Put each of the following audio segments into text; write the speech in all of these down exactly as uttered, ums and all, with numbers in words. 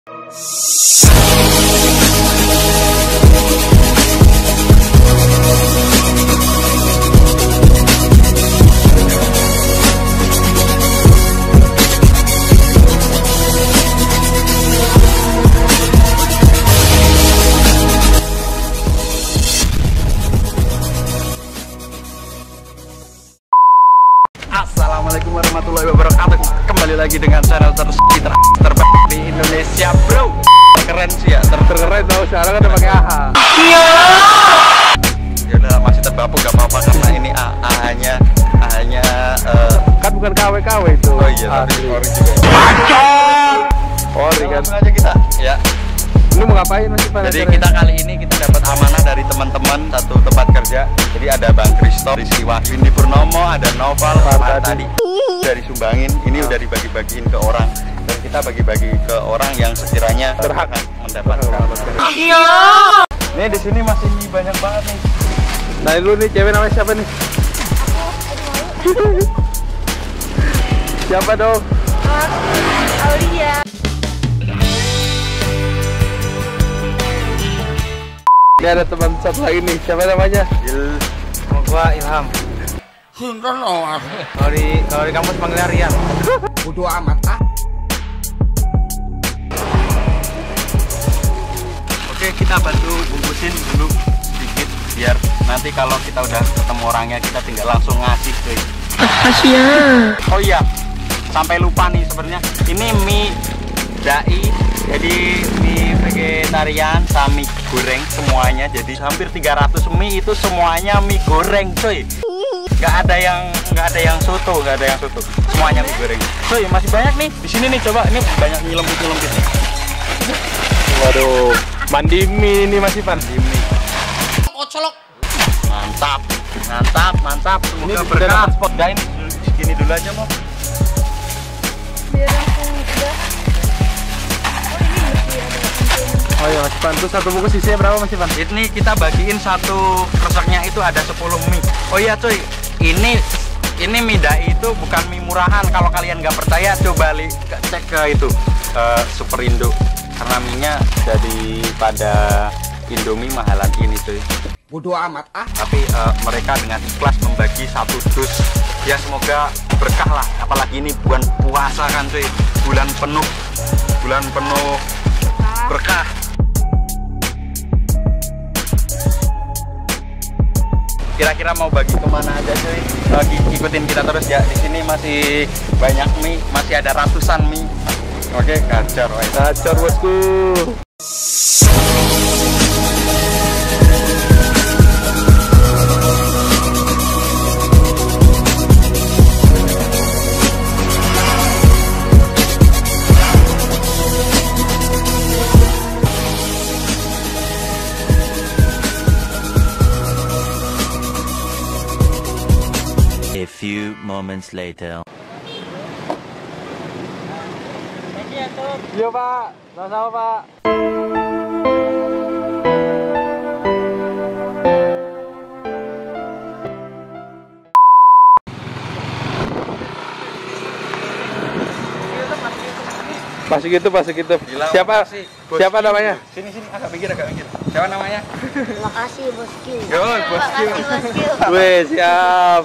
Assalamualaikum warahmatullahi wabarakatuh. Kembali lagi dengan channel tersuci ter terbaik di Indonesia, bro. Keren sih ya, ter terkeren tau. Sekarang kan udah pakai A H. Iya. Ya udah, masih terbapu gak apa-apa karena ini A A-nya A A-nya uh, kan bukan K W K W itu. Oh iya, tapi ori juga. Ori kan. Langsung aja kita. Ya. Lu mau ngapain Mas Ivan? Jadi kita kali ini kita dapat amanah dari teman-teman satu tempat kerja. Jadi ada Bang Kristo, Rizky Wahyu, Windy Purnomo, ada Noval, Pak tadi dari Sumbangin. Ini udah dibagi-bagiin ke orang dan kita bagi-bagi ke orang yang sekiranya berhak mendapatkan. Iya. Nih di sini masih banyak banget nih. Nah lu nih cewek namanya siapa nih? Siapa dong? Aulia. Ini ada teman satu lagi nih, siapa namanya? Il, mau gua Ilham. Sinten loh. Kalau di kalau di kampus panggilnya Rian. Bodoh amat ah. Oke, kita bantu bungkusin dulu sedikit biar nanti kalau kita udah ketemu orangnya kita tinggal langsung ngasih ke. Kasian. Oh iya, sampai lupa nih sebenarnya. Ini mie dai, jadi mie vegetarian sama mie goreng semuanya. Jadi hampir tiga ratus mie itu semuanya mie goreng, cuy. Gak ada yang nggak ada yang soto, nggak ada yang soto. Semuanya mie goreng. Cuy, masih banyak nih di sini nih. Coba ini banyak mie lembut-lembut nih. Waduh, mandi mie ini Mas Ivan. Mie. Kocolok. Mantap, mantap, mantap. Ini Semoga udah berkah. dapat spot. Udah ini segini dulu aja mau. Biar langsung udah. Oh ini masih ada contohnya. Oh iya Mas Ivan, terus satu bungkus isinya berapa Mas Ivan? Ini kita bagiin satu resepnya itu ada sepuluh mie. Oh iya cuy, ini ini mie dai itu bukan mie murahan. Kalau kalian nggak percaya coba li, cek ke itu uh, Superindo. Karena mie-nya daripada Indomie mahalan ini cuy. Bodoh amat ah. Tapi uh, mereka dengan ikhlas membagi satu dus. Ya semoga berkah lah. Apalagi ini bulan puasa kan cuy. Bulan penuh, bulan penuh berkah. Kira-kira mau bagi kemana aja cuy? Lagi ikutin kita terus ya. Di sini masih banyak mie, masih ada ratusan mie. Oke, gacor, Gacor bosku. A few moments later. Iya Pak, sama-sama Pak. Masih gitu, masih gitu. Gila, Siapa? makasih, Bos Siapa Q. namanya? Sini sini agak pinggir agak pinggir. Siapa namanya? Terima kasih bosku. Yo, bosku. Terima kasih bosku. Weh, siap.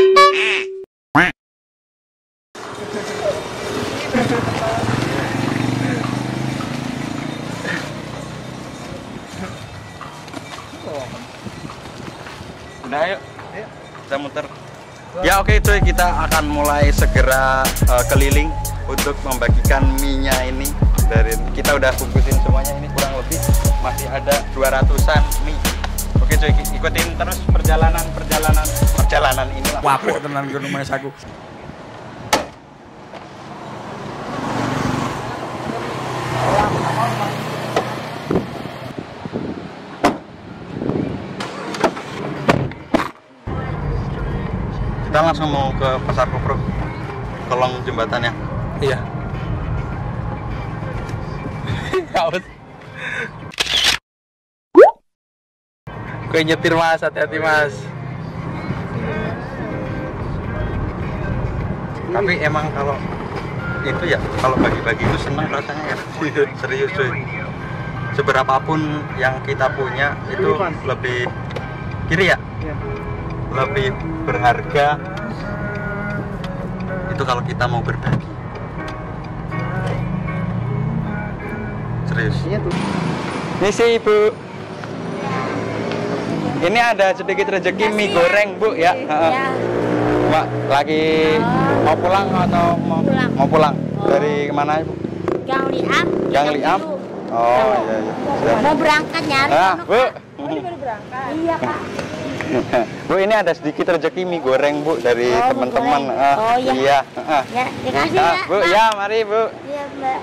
Udah ayo. Kita muter. Ya oke cuy, kita akan mulai segera uh, keliling untuk membagikan mie-nya ini. Dari kita udah bungkusin semuanya, ini kurang lebih masih ada dua ratusan mie. Oke cuy, ikutin terus perjalanan perjalanan perjalanan inilah. Wah, kok tenan gue rumah saku. Kita langsung mau ke Pasar Koprok, kolong jembatannya. Iya. Gue nyetir Mas, hati-hati Mas. Tapi emang kalau itu ya kalau bagi-bagi itu senang rasanya ya. Serius cuy. Seberapapun yang kita punya itu lebih kiri ya, lebih berharga itu kalau kita mau berbagi. Serius. Ini sih ibu. Ini ada sedikit rezeki mie goreng bu ya. Ya. Mbak lagi Oh. mau pulang atau mau Pulang. mau pulang Oh. dari kemana ibu? Gang Liam. Gang Liam. Oh iya iya. Siap. Mau berangkat nyari. Ah, anak, bu. Pak. Iya Pak. Bu ini ada sedikit rezeki mie goreng bu dari Oh, mie teman-teman. goreng. Ah, Oh, iya. Iya. ah. Ya, dikasih Ah, ya. bu Pak. ya mari bu. Iya Mbak.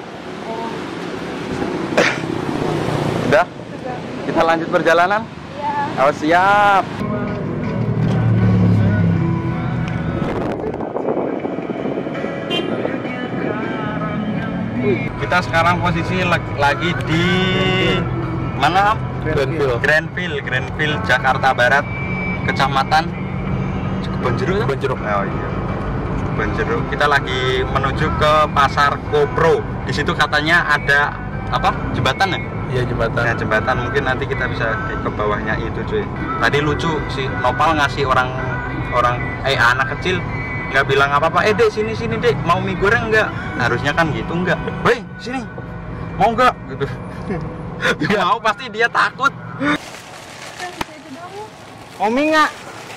Udah. Kita lanjut perjalanan. Iya. Oh siap. Kita sekarang posisi lag- lagi di mana? Grandville. Grandville, Grandville, Jakarta Barat, Kecamatan Kebonjeruk. Kebonjeruk. Oh iya. Kebonjeruk. Kita lagi menuju ke Pasar Kopro. Di situ katanya ada apa? Jembatan ya? Iya jembatan. Nah, jembatan mungkin nanti kita bisa ke, ke bawahnya itu cuy. Tadi lucu si Nopal ngasih orang orang eh anak kecil nggak bilang apa-apa. Eh dek sini sini dek mau mie goreng nggak? Harusnya kan gitu nggak. Woi sini mau nggak gitu. Dia mau pasti dia takut. Mau mie nggak?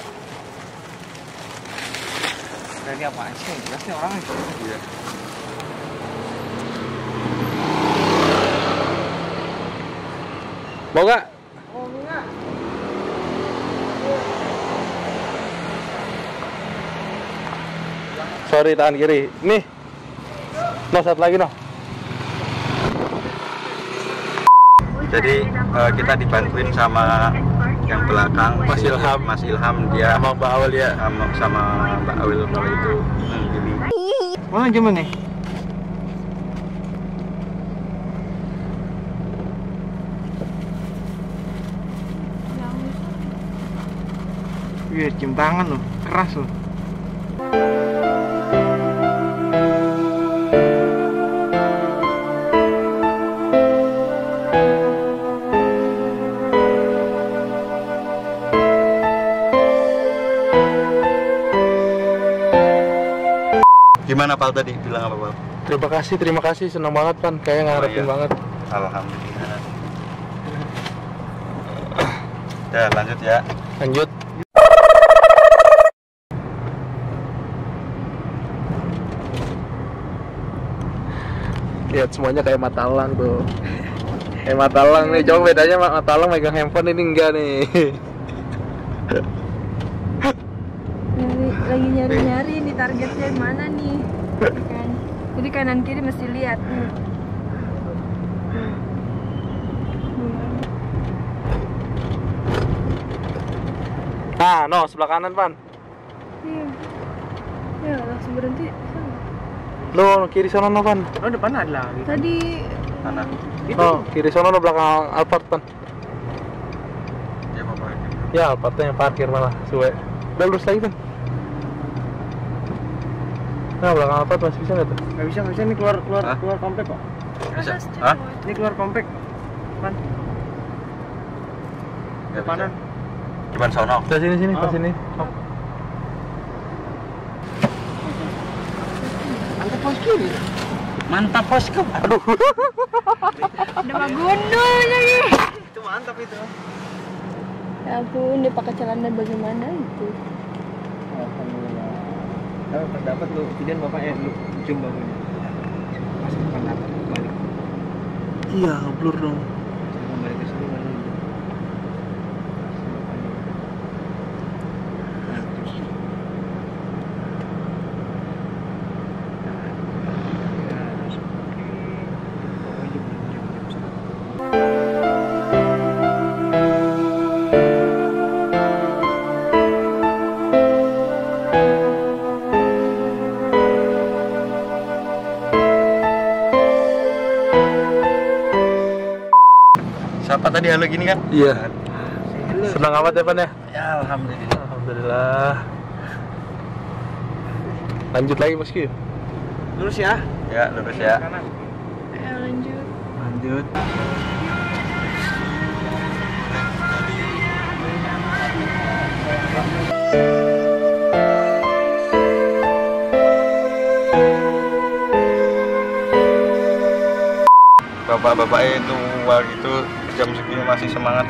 Dari apaan sih? Jelasnya orang itu. Iya. Mau nggak? Oh enggak. Sorry tangan kiri. Nih. No satu lagi no. Jadi eh, kita dibantuin sama yang belakang Mas si Ilham. Mas Ilham dia Sama Mbak Awal ya. sama, sama Mbak Awil kalau itu hmm, gini. Mana gimana nih? Iya, cium tangan loh, keras loh. Gimana Pal tadi bilang apa Pal? Terima kasih, terima kasih, senang banget Pan. Kayaknya ngarepin iya. banget. Alhamdulillah. Ya lanjut ya. Lanjut. Lihat semuanya kayak matalang tuh. Kayak matalang nih, coba bedanya mak matalang megang handphone ini enggak nih. Nyari, lagi nyari-nyari nih targetnya mana nih kan, jadi kanan kiri mesti lihat. Hmm. Nah, no, sebelah kanan Pan. Iya. Ya langsung berhenti. Lo kiri sono no Pan. Oh depan ada lagi. Tadi Mana? No, kiri sono no belakang Alphard Pan. Ya Bapak. Ya Alphardnya yang parkir malah suwe. Udah lurus lagi Pan. Nah, belakang Alphard masih bisa nggak tuh? Nggak bisa nggak bisa ini keluar keluar Hah? keluar komplek kok. Bisa? atas Hah? cewek. Ini keluar komplek. Man. Nggak Depanan. bisa. Depan sono. Udah sini sini, pas Oh. sini. Oh. Mantap pos kiri. Mantap bosku. Aduh. Udah mah gundul lagi. Itu mantap itu. Ya ampun, dia pakai celana bagaimana itu? Alhamdulillah. Kalau pendapat lu, kemudian bapak eh lu cium baunya. Masih pendapat balik. Iya, blur dong. Kembali ke sini baru. Siapa tadi halo gini kan? Iya. Senang amat ya Pan ya? Ya alhamdulillah. Alhamdulillah. Lanjut lagi meski. Lurus ya. Ya, lurus ya. Ayo lanjut. Lanjut. Bapak-bapak itu wah gitu jam segini masih semangat.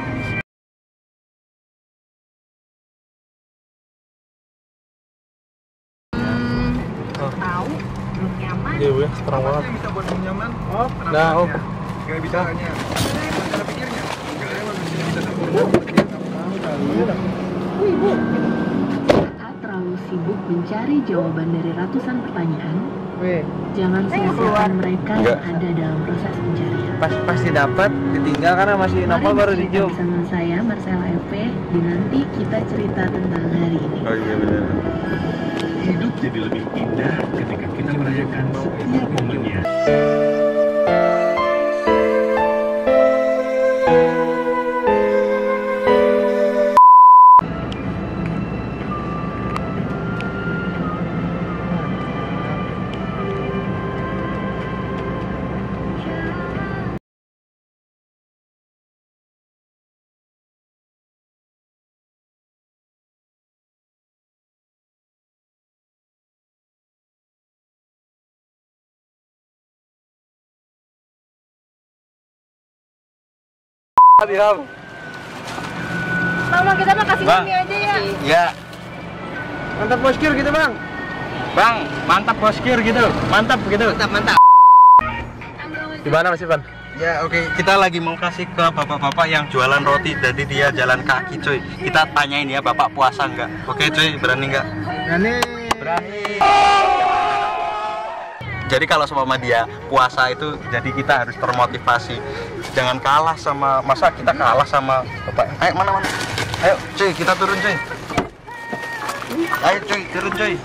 Tahu, belum nyaman. Iya, Bu, terang banget. Bisa buat nyaman. Oh, Nah, oh. Gak bisa hanya. Cara pikirnya. Gak ada manusia bisa Saat terlalu sibuk mencari jawaban dari ratusan pertanyaan, Weh, jangan sia-siakan mereka yang ada dalam proses pencarian. pas pasti dapat ditinggal karena masih Mari nopal baru bercerita dijum. bersama saya Marcella F P di Nanti Kita Cerita Tentang Hari Ini. Oh iya benar. Hidup jadi lebih indah ketika kita merayakan setiap momennya. Ilham. Bang, bang, kita mah kasih Bang. mie aja ya. Ya, Mantap boskir gitu bang. Bang, mantap boskir gitu. Mantap gitu. Mantap, mantap. Gimana Mas Ivan? Ya, oke. Kita lagi mau kasih ke bapak-bapak yang jualan roti, jadi dia jalan kaki, cuy. Kita tanyain ya, Bapak puasa nggak? Oke, cuy, berani nggak? Ini Berani. Jadi kalau sama dia puasa itu, jadi kita harus termotivasi. Jangan kalah sama, masa kita kalah sama bapak. Ayo mana mana. Ayo, cuy, kita turun, cuy. Ayo, cuy, turun, cuy.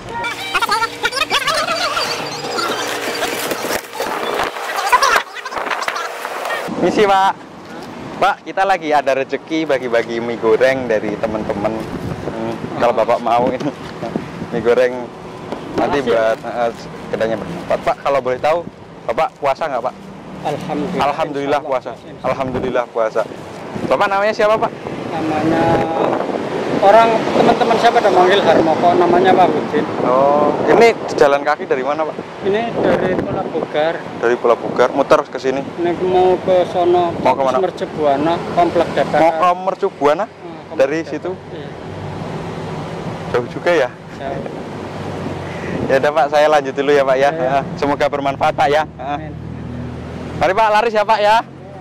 Misi, Pak. Pak, kita lagi ada rezeki bagi-bagi mie goreng dari teman-teman. Hmm, kalau Bapak mau ini mie goreng nanti buat uh, kedainya bermanfaat. Pak, kalau boleh tahu, Bapak puasa nggak, Pak? Alhamdulillah. Alhamdulillah puasa. Alhamdulillah puasa. Bapak namanya siapa, Pak? Namanya orang teman-teman siapa ada manggil Harmoko, namanya Pak Budin. Oh, ini jalan kaki dari mana, Pak? Ini dari Pulau Bugar. Dari Pulau Bugar, muter ke sini. Ini mau ke sono, Mau ke mana? Mercubuana, Komplek Data. Mau ke Mercubuana? Hmm, Dari Komplek situ? Data. Iya. Jauh juga ya? Jauh. Ya udah, Pak, saya lanjut dulu ya, Pak ya. Ya, ya. Semoga bermanfaat, Pak ya. Amin. Mari, Pak, laris ya, Pak ya.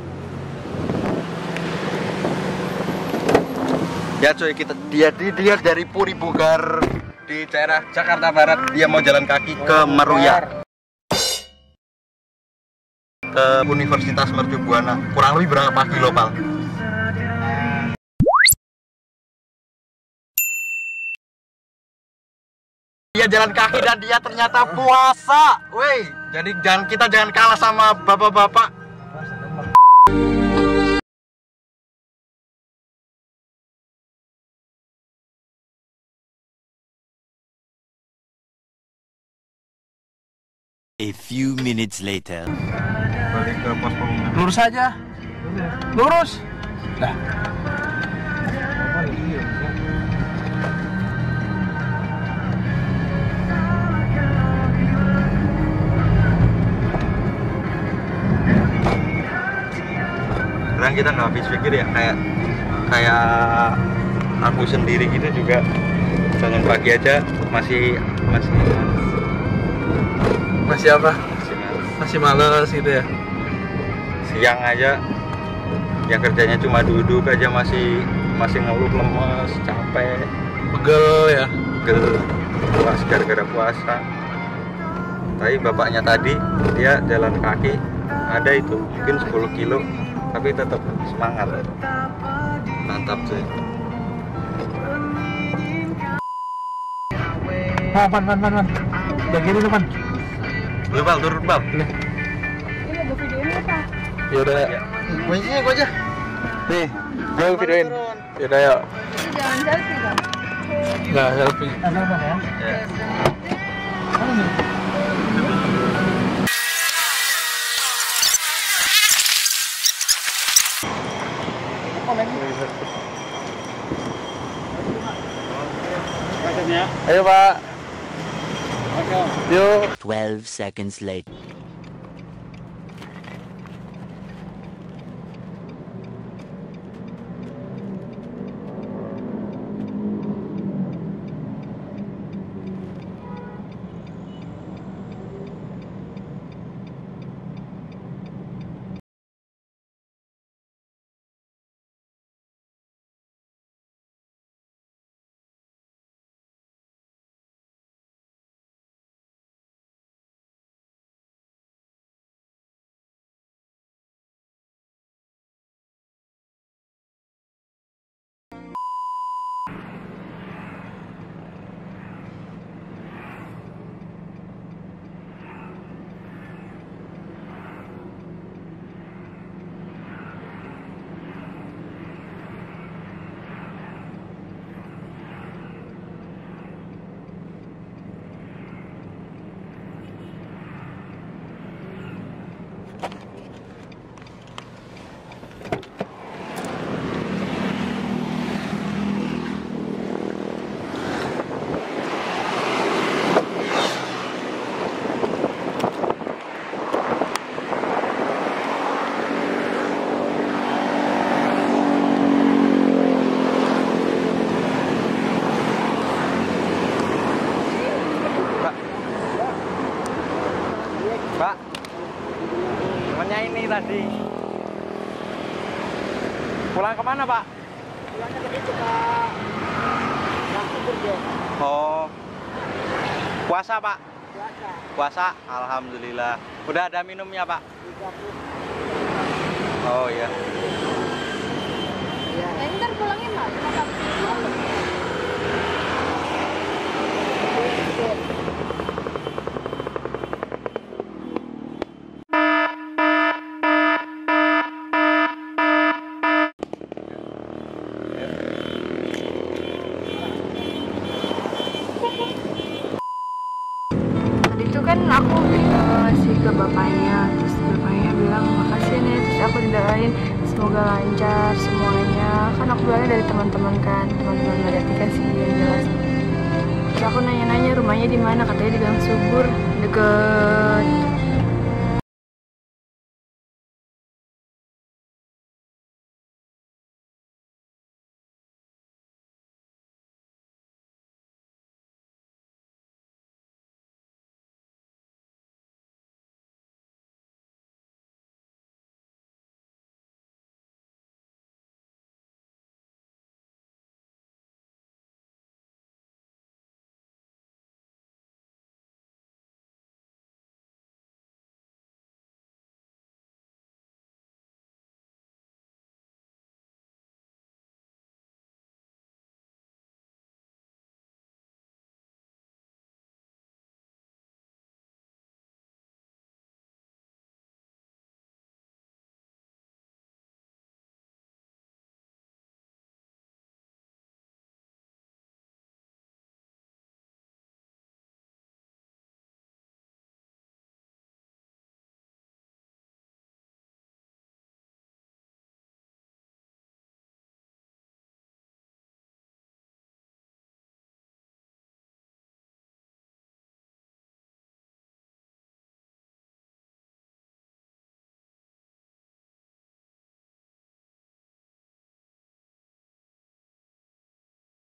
Ya, cuy, kita dia dia, dia dari Puri Bugar di daerah Jakarta Barat. Dia mau jalan kaki ke Meruya, ke Universitas Mercubuana. Kurang lebih berapa kilo, Pak? Dia jalan kaki dan dia ternyata puasa. Woi, jadi jangan kita jangan kalah sama bapak-bapak. A few minutes later. Balik ke pos pengumuman. Lurus aja. Lurus. Dah. Sekarang kita nggak habis pikir ya, kayak kayak aku sendiri gitu juga bangun pagi aja masih masih Masih apa? masih males. Masih males gitu ya. Siang aja yang kerjanya cuma duduk aja masih masih ngeluh, lemes, capek, Pegel ya. pegel, puas gara-gara puasa. Tapi bapaknya tadi dia jalan kaki ada itu mungkin sepuluh kilo tapi tetap semangat. Mantap cuy. Ah, pan, pan, pan, pan. Udah gini tuh, pan. Lu Bal, turun Bal. Ini mau videoin apa? Ya udah. Gue ini gue aja. Nih, gue videoin. Ya udah yuk. Jangan selfie, Bang. Enggak selfie. Ya. Ayo Pak. Yuk. twelve seconds later. Pak, temennya ini tadi pulang kemana Pak? Pulangnya tadi ke Pak Subur. Oh, puasa Pak? Puasa. Puasa, alhamdulillah. Udah ada minumnya Pak? Oh iya. Ya, ntar pulangnya malam. Itu kan aku ngasih ke bapaknya, terus bapaknya bilang makasih nih, terus aku didoain semoga lancar semuanya. Kan aku bilangnya dari teman-teman kan, teman-teman Mbak Dati kan sih yang jelas. Terus aku nanya-nanya rumahnya di mana, katanya di Gang Subur, deket